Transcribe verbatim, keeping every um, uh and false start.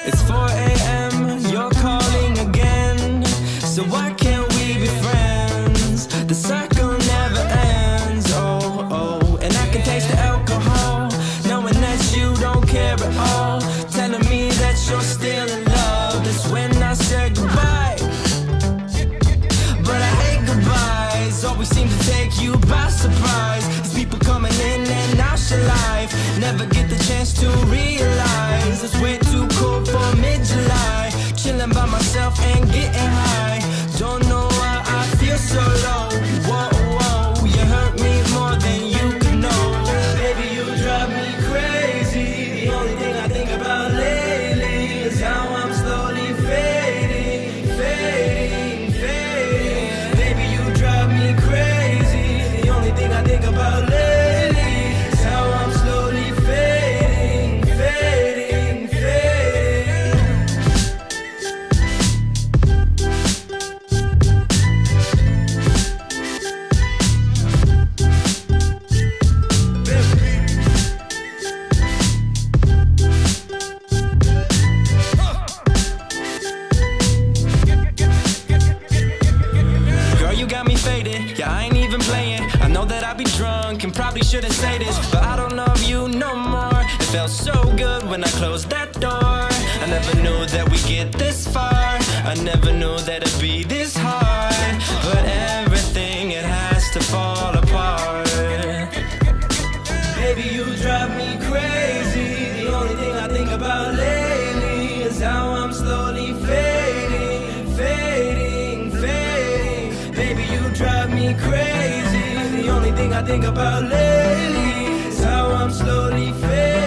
It's four A M, you're calling again. So why can't we be friends? The circle never ends, oh, oh. And I can taste the alcohol, knowing that you don't care at all. Telling me that you're still in love, that's when I said goodbye. But I hate goodbyes, always seem to take you by surprise. These people coming in and out your life, never get the chance to realize it's way too cold for mid-July. Chilling by myself and getting high, don't know why I feel so low. Whoa, whoa, you hurt me more than you can know. Baby, you drive me crazy. The only thing I think about lately is how I'm slowly fading, fading, fading. Baby, you drive me crazy. The only thing I think about lately is how I'm slowly fading, fading, fading. Girl, you got me faded, yeah, I ain't even playing. I know that I be drunk and probably shouldn't say this, but I don't love you no more. It felt so good when I closed that door. I never knew that we'd get this far, I never knew that it'd be this hard. But everything, it has to fall apart. Baby, you drive me crazy. The only thing I think about lately is how I'm slowly fading, fading, fading. Baby, you drive me crazy. The only thing I think about lately is how I'm slowly fading.